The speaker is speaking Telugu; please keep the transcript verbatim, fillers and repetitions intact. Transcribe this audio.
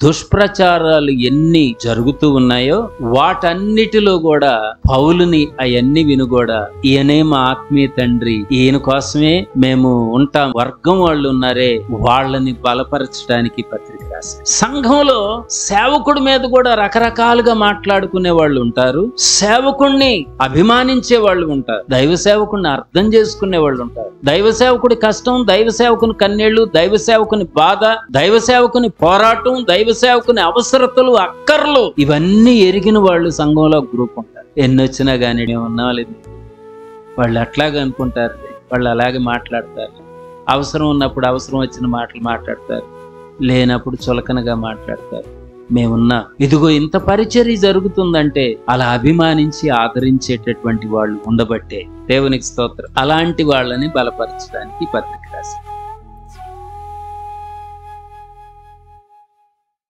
దుష్ప్రచారాలు ఎన్ని జరుగుతూ ఉన్నాయో వాటన్నిటిలో కూడా పౌలుని అవన్నీ విను కూడా ఈయనే మా ఆత్మీయ తండ్రి, ఈయన కోసమే మేము ఉంటాం, వర్గం వాళ్ళు ఉన్నారే వాళ్ళని బలపరచడానికి పత్రిక రాశారు. సంఘంలో సేవకుడి మీద కూడా రకరకాలుగా మాట్లాడుకునే వాళ్ళు ఉంటారు, సేవకుణ్ణి అభిమానించే వాళ్ళు ఉంటారు, దైవ సేవకుడిని అర్థం చేసుకునే వాళ్ళు ఉంటారు. దైవ సేవకుడి కష్టం, దైవ సేవకుని కన్నీళ్లు, దైవ సేవకుని బాధ, దైవ సేవకుని పోరాటం, దైవ సేవకుని అవసరతలు, అక్కర్లు ఇవన్నీ ఎరిగిన వాళ్ళు సంఘంలో గ్రూప్ ఉంటారు. ఎన్ని వచ్చినా కానీ ఏమన్నా లేదు, వాళ్ళు అట్లాగే అనుకుంటారు, వాళ్ళు అలాగే మాట్లాడతారు. అవసరం ఉన్నప్పుడు అవసరం వచ్చిన మాటలు మాట్లాడతారు, లేనప్పుడు చులకనగా మాట్లాడతారు. మేమున్నా ఇదిగో ఇంత పరిచర్య జరుగుతుందంటే అలా అభిమానించి ఆదరించేటటువంటి వాళ్ళు ఉండబట్టే. దేవునికి స్తోత్రం. అలాంటి వాళ్ళని బలపరచడానికి పత్రిక